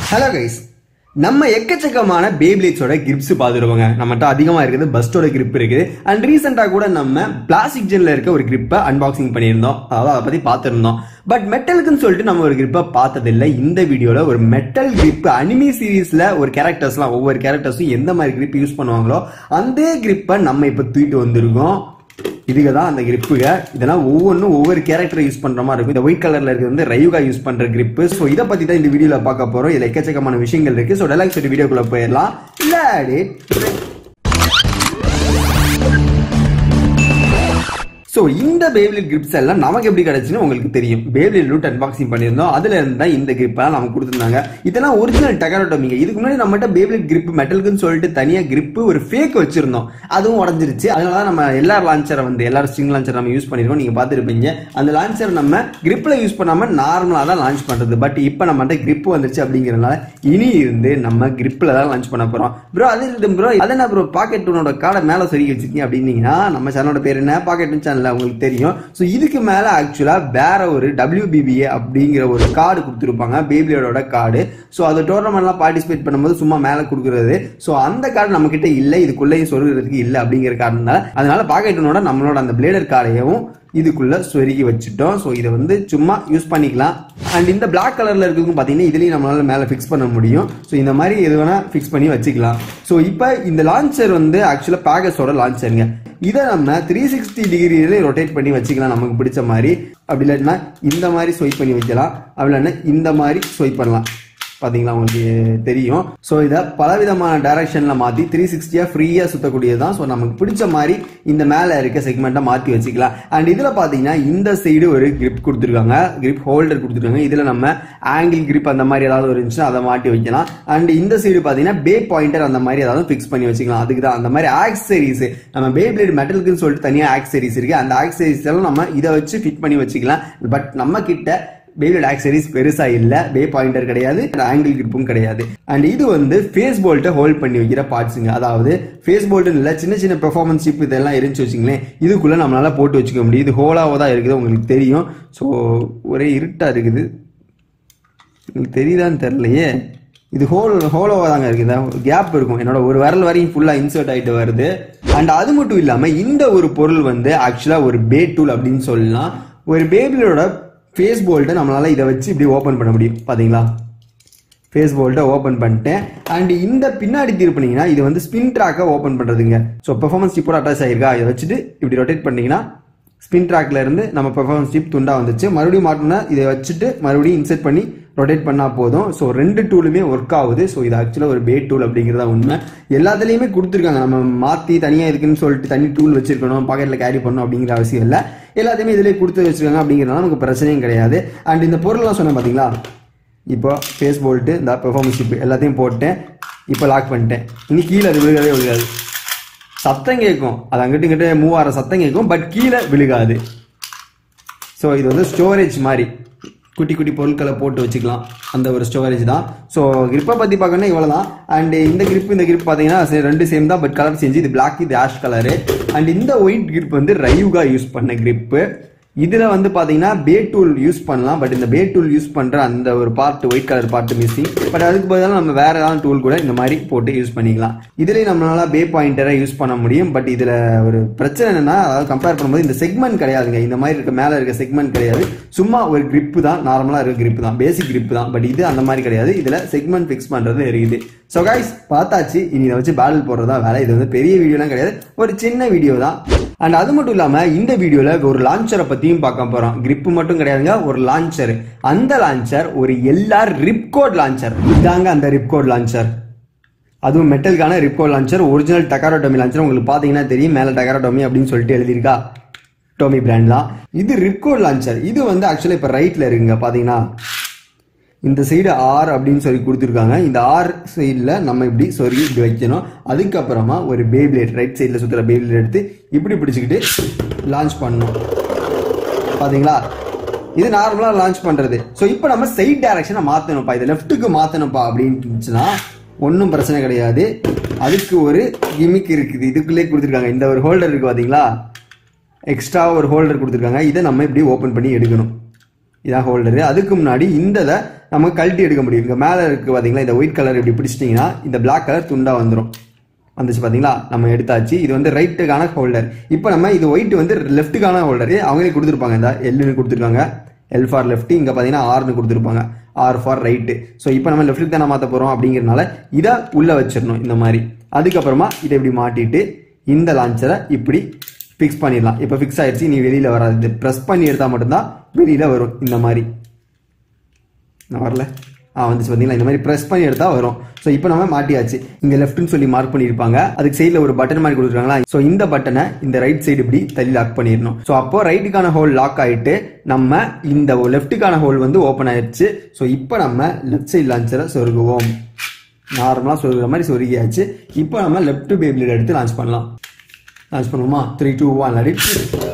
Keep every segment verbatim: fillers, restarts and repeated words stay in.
Hello guys, நம்ம எக்கச்சக்கமான Beybladeஸோட grips பாத்துருவோங்க. நம்மட்ட அதிகமா இருக்குது பஸ்டோட grip இருக்குது. And ரீசன்ட்டா கூட நம்ம பிளாஸ்டிக் ஜெல்ல இருக்க ஒரு grip அன்பாக்சிங் பண்ணியிருந்தோம். அத பத்தி பாத்துறோம். பட் மெட்டலுக்குன்னு சொல்லிட்டு நம்ம ஒரு grip பார்த்தது இல்ல. இந்த வீடியோல ஒரு மெட்டல் grip அனிமி சீரிஸ்ல ஒரு கேரக்டர்ஸ்லாம் ஒவ்வொரு கேரக்டர்ஸும் எந்த மாதிரி grip யூஸ் பண்ணுவாங்களோ அந்த grip நம்ம இப்ப தூக்கிட்டு வந்திருக்கோம். இதுக்கு தான் அந்த கிரிப்புங்க. இதெல்லாம் ஒவ்வொன்றும் ஒவ்வொரு கேரக்டரை யூஸ் பண்ற மாதிரி இருக்கும். இந்த ஒயிட் கலர்ல இருக்கிறது வந்து ரயுகா யூஸ் பண்ற கிரிப்பு. ஸோ இதை பத்தி தான் இந்த வீடியோல பார்க்க போறோம். இதுல எக்கச்சக்கமான விஷயங்கள் இருக்கு. ஸோ டெலாக்ஸ் ஒரு வீடியோக்குள்ள போயிடலாம். இல்ல ஸோ இந்த Beyblade grips எல்லாம் நமக்கு எப்படி கிடைச்சுன்னு உங்களுக்கு தெரியும். Beyblade லூட் அன்பாக்சிங் பண்ணியிருந்தோம். அதுல இருந்து தான் இந்த கிரிப் எல்லாம் நமக்கு கொடுத்துருந்தாங்க. இதெல்லாம் ஒரிஜினல் டெக்கரோட்டோமிங்க. இதுக்கு முன்னாடி நம்மகிட்ட Beyblade grip மெட்டலுக்குன்னு சொல்லிட்டு தனியா கிரிப் ஒரு ஃபேக் வச்சிருந்தோம். அதுவும் உடஞ்சிருச்சு. அதனால நம்ம எல்லா லான்ச்சரை வந்து எல்லாரும் ஸ்ட்ரிங் லான்ச்சர் நம்ம யூஸ் பண்ணிருக்கோம். நீங்க பாத்துருப்பீங்க. அந்த லான்ச்சர் நம்ம கிரிப்ல யூஸ் பண்ணாம நார்மலா தான் லான்ச் பண்றது. பட் இப்ப நம்மகிட்ட கிரிப் வந்துருச்சு அப்படிங்கறதுனால இனி இருந்து நம்ம கிரிப்ல தான் லான்ச் பண்ண போறோம். ப்ரோ அது இருந்து ப்ரோ அதென்ன ப்ரோ பாக்கெட் டூனோட கார்டை மேல சொருகி வச்சிருக்கீங்க அப்படின்னீங்கன்னா நம்ம சேனலோட பேர் என்ன பாக்கெட் டூன் சேனல் உங்களுக்கு தெரியும். சோ இதுக்கு மேல ஆக்சுவலா வேற ஒரு W B B A அப்படிங்கிற ஒரு கார்டு கொடுத்திருப்பாங்க. Beybladeோட கார்டு. சோ அது டோர்னமெண்ட்லாம் பார்ட்டிசிபேட் பண்ணும்போது சும்மா மேல கொடுக்கிறது. சோ அந்த கார்டு நம்ம கிட்ட இல்ல, இதுக்குள்ளேயும் சொருகிறதுக்கு இல்ல அப்படிங்கிற காரணத்தால அதனால பாக்கெட்டோட நம்மளோட அந்த பிளேடர் கார்டையும் இதுக்குள்ள சொருகி வச்சுட்டோம். சோ இதை வந்து சும்மா யூஸ் பண்ணிக்கலாம். அண்ட் இந்த பிளாக் கலர்ல இருக்கிறதுக்கும் பாத்தீங்கன்னா இதுலயும் நம்மளால மேல பிக்ஸ் பண்ண முடியும். சோ இந்த மாதிரி எது வேணா பிக்ஸ் பண்ணி வச்சுக்கலாம். சோ இப்ப இந்த லான்ச்சர் வந்து ஆக்சுவலா பேகஸோட லான்ச்சருங்க. இதை நம்ம த்ரீ சிக்ஸ்டி டிகிரியில ரொட்டேட் பண்ணி வச்சுக்கலாம் நமக்கு பிடிச்ச மாதிரி. அப்படி இல்லைன்னா இந்த மாதிரி ஸ்வைப் பண்ணி வைக்கலாம். அப்படி இல்லைன்னா இந்த மாதிரி ஸ்வைப் பண்ணலாம். பாத்தீங்களா உங்களுக்கு தெரியும். சோ இத பலவிதமான டைரக்ஷன்ல மாத்தி த்ரீ சிக்ஸ்டியா ஃப்ரீயா சுத்தக்கூடியதுதான். சோ நமக்கு பிடிச்ச மாதிரி இந்த மேல இருக்க செக்மெண்ட்டை மாத்தி வச்சுக்கலாம். அண்ட் இதுல பாத்தீங்கன்னா இந்த சைடு ஒரு கிரிப் கொடுத்துருக்காங்க, கிரிப் ஹோல்டர் கொடுத்துருக்காங்க. இதுல நம்ம ஆங்கிள் கிரிப் அந்த மாதிரி ஏதாவது ஒரு இருந்துச்சுன்னா அதை மாட்டி வைக்கலாம். அண்ட் இந்த சைடு பாத்தீங்கன்னா பே பாயிண்டர் அந்த மாதிரி ஏதாவது பிக்ஸ் பண்ணி வச்சுக்கலாம். அதுக்கு தான் அந்த மாதிரி ஆக்சரிஸ் நம்ம Beyblade மெட்டலுக்குன்னு சொல்லிட்டு தனியா ஆக்சரிஸ் இருக்கு. அந்த ஆக்சரிஸ் எல்லாம் நம்ம இதை வச்சு ஃபிட் பண்ணி வச்சுக்கலாம். பட் நம்ம கிட்ட Beyblade ஆக்சரிஸ் பெருசா இல்ல, பே பாயிண்டர் கிடையாது, ஆங்கிள் கிரிப்பும் கிடையாது. அண்ட் இது வந்து ஃபேஸ் போல்ட்டை ஹோல்ட் பண்ணி வைக்கிற பார்ட்ஸுங்க. அதாவது ஃபேஸ் போல்ட் இல்ல சின்ன சின்ன பெர்ஃபார்மன்ஸ் சிப் இதெல்லாம் இருந்துச்சு வச்சுங்களேன், இதுக்குள்ள நம்மளால போட்டு வச்சுக்க முடியும். இது ஹோலாவோ தான் இருக்குது உங்களுக்கு தெரியும். ஸோ ஒரே இருட்டா இருக்குது, உங்களுக்கு தெரியுதான்னு தெரியலையே. இது ஹோல் ஹோலோவா தாங்க இருக்குது, கேப் இருக்கும். என்னோட ஒரு விரல் வரையும் ஃபுல்லா இன்சர்ட் ஆயிட்டு வருது. அண்ட் அது மட்டும் இல்லாம இந்த ஒரு பொருள் வந்து ஆக்சுவலா ஒரு பே டூல் அப்படின்னு சொல்லலாம். ஒரு Beybladeோட ஃபேஸ் போல்ட்டை நம்மளால இதை வச்சு இப்படி ஓப்பன் பண்ண முடியும். பாத்தீங்களா, ஃபேஸ் போல்ட்டை ஓப்பன் பண்ணிட்டேன். அண்ட் இந்த பின்னாடி திருப்பினீங்கன்னா இது வந்து ஸ்பின் ட்ராக்கை ஓப்பன் பண்றதுங்க. ஸோ பெர்ஃபார்மன்ஸ் சிப்போட அட்டாச் ஆயிருக்கா, இதை வச்சுட்டு இப்படி ரொட்டேட் பண்ணீங்கன்னா ஸ்பின் ட்ராக்ல இருந்து நம்ம பெர்ஃபார்மன்ஸ் சிப் துண்டா வந்துச்சு. மறுபடியும் மாட்டினா இதை வச்சுட்டு மறுபடியும் இன்செர்ட் பண்ணி ரொட்டேட் பண்ணா போதும். ஸோ ரெண்டு டூலுமே ஒர்க் ஆகுது. ஸோ இது ஆக்சுவலாக ஒரு பே டூல் அப்படிங்கிறதா உண்மை. எல்லாத்துலேயுமே கொடுத்துருக்காங்க. நம்ம மாற்றி தனியாக இருக்குன்னு சொல்லிட்டு தனி டூல் வச்சிருக்கணும், பாக்கெட்டில் கேரி பண்ணணும் அப்படிங்கிற அவசியம் இல்லை. எல்லாத்தையுமே இதிலே கொடுத்து வச்சிருக்காங்க அப்படிங்கிறதுனால நமக்கு பிரச்சனையும் கிடையாது. அண்ட் இந்த பொருள்லாம் சொன்னேன் பார்த்தீங்களா, இப்போ ஃபேஸ் போல்ட்டு இந்த பெர்ஃபார்மன்ஸ் சிப் எல்லாத்தையும் போட்டேன். இப்போ லாக் பண்ணிட்டேன். இனி கீழே அது விழுகவே விழுகாது. சத்தம் கேட்கும், அது அங்கிட்டு இங்கிட்ட மூவ் ஆகிற சத்தம் கேட்கும், பட் கீழே விழுகாது. ஸோ இது வந்து ஸ்டோரேஜ் மாதிரி குட்டி குட்டி பொருட்களை போட்டு வச்சுக்கலாம், அந்த ஒரு ஸ்டோரேஜ் தான். ஸோ கிரிப்பை பற்றி பார்க்கணும்னா இவ்வளோ தான். அண்ட் இந்த கிரிப் இந்த கிரிப் பார்த்தீங்கன்னா ரெண்டு சேம் தான், பட் கலர் சேஞ்சு. இது பிளாக், இது ஆஷ் கலரு. அண்ட் இந்த ஒயிட் கிரிப் வந்து ரயுகா யூஸ் பண்ண கிரிப்பு. இதுல வந்து பாத்தீங்கன்னா பே டூல் யூஸ் பண்ணலாம். பட் இந்த பே டூல் யூஸ் பண்ற அந்த ஒரு part white colour part missing. But அதுக்கு பதிலாக நம்ம வேற ஏதாவது டூல் கூட இந்த மாதிரி போட்டு யூஸ் பண்ணிக்கலாம். இதுலயும் நம்மளால பே பாயிண்டரை யூஸ் பண்ண முடியும். பட் இதுல ஒரு பிரச்சனை என்னன்னா, அதாவது கம்பேர் பண்ணும்போது இந்த செக்மெண்ட் கிடையாதுங்க. இந்த மாதிரி இருக்க மேல இருக்க செக்மெண்ட் கிடையாது. சும்மா ஒரு கிரிப் தான், நார்மலா இருக்க கிரிப் தான், பேசிக் கிரிப் தான். பட் இது அந்த மாதிரி கிடையாது. இதுல செக்மெண்ட் பிக்ஸ் பண்றது இருக்குது. ஸோ கைஸ் பார்த்தாச்சு. இனி இதை வச்சு பேட்டில் போடுறதா வேலை. இது வந்து பெரிய வீடியோலாம் கிடையாது, ஒரு சின்ன வீடியோ தான். அண்ட் அது மட்டும் இல்லாம இந்த வீடியோல ஒரு லான்ச்சரை பத்தியும் பார்க்க போறோம். கிரிப் மட்டும் கிடையாதுங்க, ஒரு லான்ச்சர். அந்த லான்ச்சர் ஒரு எல்லார் ரிப்கோட் லான்ச்சர். இதாங்க அந்த ரிப்கோட் லான்ச்சர். அதுவும் மெட்டலுக்கான ripcord launcher, original Takara Tomy launcher. உங்களுக்கு பாத்தீங்கன்னா தெரியும், மேல டெக்கரோட்டோமி அப்படின்னு சொல்லிட்டு எழுதியிருக்கா, டோமி பிராண்ட் தான். இது ரிப்கோட் லான்ச்சர். இது வந்து ஆக்சுவலா இப்ப ரைட்ல இருக்குங்க. பாத்தீங்கன்னா இந்த சைடு ஆர் அப்படின்னு சொல்லி கொடுத்துருக்காங்க. இந்த ஆர் சைடில் நம்ம இப்படி சொருகி இப்படி வைக்கணும். அதுக்கப்புறமா ஒரு Beyblade ரைட் சைடில் சுற்றுற Beyblade எடுத்து இப்படி பிடிச்சிக்கிட்டு லான்ச் பண்ணணும். பார்த்தீங்களா, இது நார்மலாக லான்ச் பண்ணுறது. ஸோ இப்போ நம்ம சைட் டைரக்ஷனை மாற்றணும்ப்பா, இதை லெஃப்ட்டுக்கு மாற்றணும்ப்பா அப்படின்னு இருந்துச்சுன்னா ஒன்றும் பிரச்சனை கிடையாது. அதுக்கு ஒரு கிமிக் இருக்குது, இதுக்குள்ளே கொடுத்துருக்காங்க. இந்த ஒரு ஹோல்டர் இருக்குது பார்த்தீங்களா, எக்ஸ்ட்ரா ஒரு ஹோல்டர் கொடுத்துருக்காங்க. இதை நம்ம இப்படி ஓப்பன் பண்ணி எடுக்கணும். இதான் ஹோல்டரு. அதுக்கு முன்னாடி இந்த நம்ம கழட்டி எடுக்க முடியும். இங்கே மேலே இருக்குது பார்த்தீங்களா, இந்த ஒயிட் கலர் இப்படி பிடிச்சிட்டிங்கன்னா இந்த பிளாக் கலர் துண்டாக வந்துடும். வந்துச்சு பார்த்தீங்களா, நம்ம எடுத்தாச்சு. இது வந்து ரைட்டுக்கான ஹோல்டர். இப்போ நம்ம இது ஒயிட் வந்து லெஃப்ட்டுக்கான ஹோல்டரு அவங்களே கொடுத்துருப்பாங்க. இந்த எல்லுன்னு கொடுத்துருக்காங்க, எல் ஃபார் லெஃப்ட். இங்கே பார்த்தீங்கன்னா ஆர்னு கொடுத்துருப்பாங்க, ஆர் ஃபார் ரைட்டு. ஸோ இப்போ நம்ம லெஃப்ட்டுக்கு தானே மாற்ற போகிறோம் அப்படிங்கிறனால இதை உள்ளே வச்சிடணும் இந்த மாதிரி. அதுக்கப்புறமா இதை இப்படி மாட்டிட்டு இந்த லான்ச்சரை இப்படி ஃபிக்ஸ் பண்ணிடலாம். இப்போ ஃபிக்ஸ் ஆயிடுச்சு, நீ வெளியில் வராது. ப்ரெஸ் பண்ணி எடுத்தால் மட்டும்தான் வெளியில் வரும். இந்த மாதிரி நான் வரல, ஆ வந்துச்சு பார்த்தீங்களா, இந்த மாதிரி ப்ரெஸ் பண்ணி எடுத்தால் வரும். ஸோ இப்போ நம்ம மாட்டியாச்சு. இங்கே லெஃப்ட்னு சொல்லி மார்க் பண்ணியிருப்பாங்க, அதுக்கு சைடில் ஒரு பட்டன் மாதிரி கொடுத்துருக்காங்களா. ஸோ இந்த பட்டனை இந்த ரைட் சைடு இப்படி தள்ளி லாக் பண்ணிடணும். ஸோ அப்போ ரைட்டுக்கான ஹோல் லாக் ஆகிட்டு நம்ம இந்த லெஃப்ட்டுக்கான ஹோல் வந்து ஓப்பன் ஆயிடுச்சு. ஸோ இப்போ நம்ம லெஃப்ட் சைடு லான்ச்சரை சொருகுவோம். நார்மலாக சொருகிற மாதிரி சொருகியாச்சு. இப்போ நம்ம லெஃப்ட் பேப்லேட் எடுத்து லான்ச் பண்ணலாம். லான்ச் பண்ணுவோமா? த்ரீ டூ ஒன் அடிச்சு.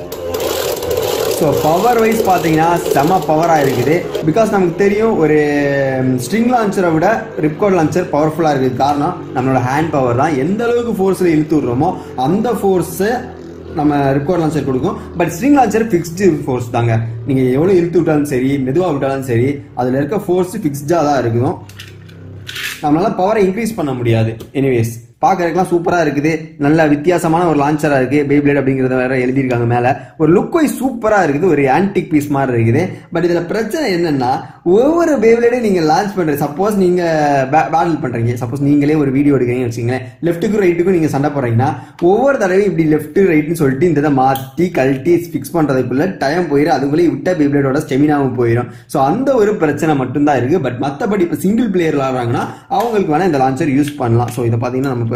ஸோ பவர் வைஸ் பார்த்தீங்கன்னா செம பவராக இருக்குது. பிகாஸ் நமக்கு தெரியும் ஒரு ஸ்ட்ரிங் லான்ச்சரை விட ரிப்கார்ட் லான்ச்சர் பவர்ஃபுல்லாக இருக்குது. காரணம் நம்மளோட ஹேண்ட் பவர் தான். எந்த அளவுக்கு ஃபோர்ஸில் இழுத்து விடுறோமோ அந்த ஃபோர்ஸை நம்ம ரிப்கார்ட் லான்ச்சர் கொடுக்கும். But string launcher fixed force தாங்க. நீங்கள் எவ்வளோ இழுத்து விட்டாலும் சரி, மெதுவாக விட்டாலும் சரி, அதில் இருக்க ஃபோர்ஸ் ஃபிக்ஸ்டாக தான் இருக்கும். நம்மளால பவரை இன்க்ரீஸ் பண்ண முடியாது. எனிவேஸ் பார்க்கறதுக்குலாம் சூப்பராக இருக்குது. நல்ல வித்தியாசமான ஒரு லான்ச்சராக இருக்குது. பேப்லேட் அப்படிங்கிறத வேற எழுதியிருக்காங்க மேலே. ஒரு லுக் வைஸ் சூப்பராக இருக்குது. ஒரு ஆன்டிக் பீஸ் மாதிரி இருக்குது. பட் இதில் பிரச்சனை என்னன்னா, ஒவ்வொரு பேப்லேட்டையும் நீங்கள் லான்ச் பண்ணுறது, சப்போஸ் நீங்கள் பேட்டில் பண்ணுறீங்க, சப்போஸ் நீங்களே ஒரு வீடியோ எடுக்கிறீங்கன்னு வச்சுங்களேன், லெஃப்ட்டுக்கும் ரைட்டுக்கும் நீங்கள் சண்டை போடுறீங்கன்னா ஒவ்வொரு தடவையும் இப்படி லெஃப்ட் ரைட்னு சொல்லிட்டு இந்த இதை மாற்றி கழட்டி ஃபிக்ஸ் பண்ணுறதுக்குள்ள டைம் போயிடும். அதுக்குள்ளே விட்ட பேப்லேட்டோட ஸ்டெமினாவும் போயிடும். ஸோ அந்த ஒரு பிரச்சனை மட்டும்தான் இருக்குது. பட் மற்றபடி இப்போ சிங்கிள் பிளேயர் விளாட்றாங்கன்னா அவங்களுக்கு வேணால் இந்த லான்ச்சர் யூஸ் பண்ணலாம். ஸோ இதை பார்த்தீங்கன்னா நம்ம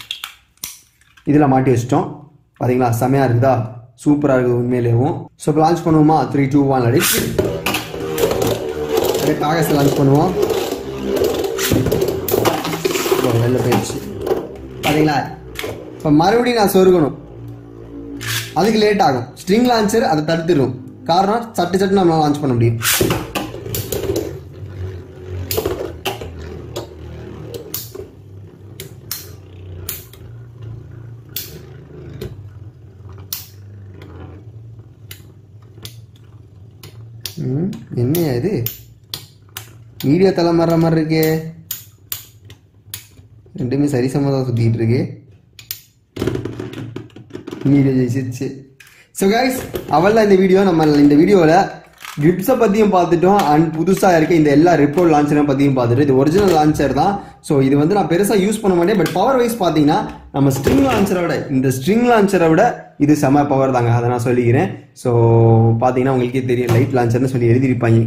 இதில் மாட்டி வச்சிட்டோம். பார்த்தீங்களா, செமையாக இருக்குதா, சூப்பராக இருக்குது உண்மையிலேயும். ஸோ இப்போ லான்ச் பண்ணுவோமா? த்ரீ டூ ஒன் அடிச்சு அப்படியே காகஸை லான்ச் பண்ணுவோம். வெளில போயிடுச்சு பார்த்தீங்களா. இப்போ மறுபடியும் நான் சொருகணும், அதுக்கு லேட் ஆகும். ஸ்ட்ரிங் லான்ச்சர் அதை தடுத்துடும். காரணம் சட்டு சட்டு நம்மளால் லான்ச் பண்ண முடியும். என்னையா இது, வீடியோ தலை மாறுற மாதிரி இருக்கே. ரெண்டுமே சரிசமாக தான் சுற்றிக்கிட்டு இருக்கு. வீடியோ ஜெயிச்சிச்சு. ஸோ கைஸ், அவள் இந்த வீடியோ நம்ம இந்த வீடியோவில் கிரிப்ஸை பற்றியும் பார்த்துட்டோம். அண்ட் புதுசாக இருக்க இந்த எல்லா ரிப்கார்ட் லான்ச்சரை பற்றியும் பார்த்துட்டு, இது ஒரிஜினல் லான்ச்சர் தான். ஸோ இது வந்து நான் பெருசாக யூஸ் பண்ண மாட்டேன். பட் பவர் வைஸ் பார்த்தீங்கன்னா நம்ம ஸ்ட்ரிங் லான்ச்சரை விட இந்த ஸ்ட்ரிங் லான்ச்சரை விட இது செம பவர் தாங்க, அதை நான் சொல்லிக்கிறேன். ஸோ பார்த்தீங்கன்னா உங்களுக்கே தெரியும், லைட் லான்ச்சர்னு சொல்லி எழுதியிருப்பாங்க.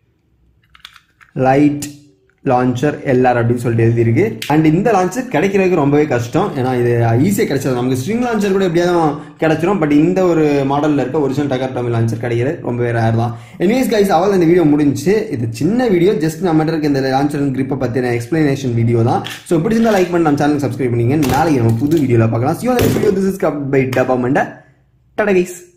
லைட் லான்ச்சர் எல்ஆர் அப்படின்னு சொல்லிட்டு எழுதியிருக்கு. அண்ட் இந்த லான்ச்சர் கிடைக்கிறதுக்கு ரொம்பவே கஷ்டம். ஏன்னா இது ஈஸியாக கிடைச்சது. நமக்கு ஸ்ட்ரிங் லான்ச்சர் கூட எப்படியாவது கிடைச்சிரும். பட் இந்த ஒரு மாடலில் இருக்க ஒரிஜினல் டக்கர் லான்ச்சர் கிடைக்கிறது ரொம்பவே ரேர் தான். எனிவேஸ் கைஸ், அவள் இந்த வீடியோ முடிஞ்சு. இது சின்ன வீடியோ, ஜஸ்ட் நம்ம இருக்க இந்த லான்ச்சர் கிரிப்பை பற்றின எக்ஸ்பிளனேஷன் வீடியோ தான். ஸோ பிடிச்சிருந்தா லைக் பண்ணி நம்ம சேனலுக்கு சப்ஸ்கிரைப் பண்ணிங்க. நாளைக்கு நம்ம புது வீடியோவில் பார்க்கலாம். See you on the next video. This is kept by Dabba Manda. Tata guys.